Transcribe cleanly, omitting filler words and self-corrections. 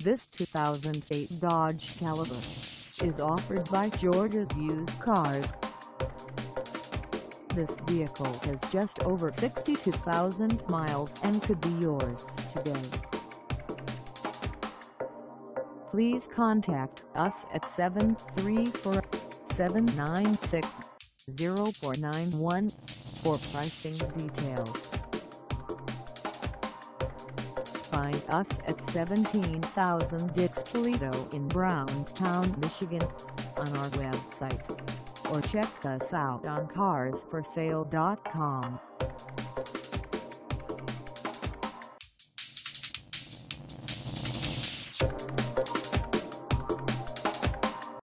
This 2008 Dodge Caliber is offered by Georgia's Used Cars. This vehicle has just over 62,000 miles and could be yours today. Please contact us at 734-796-0491 for pricing details. Find us at 17,000 Dix-Toledo in Brownstown, Michigan, on our website, or check us out on carsforsale.com.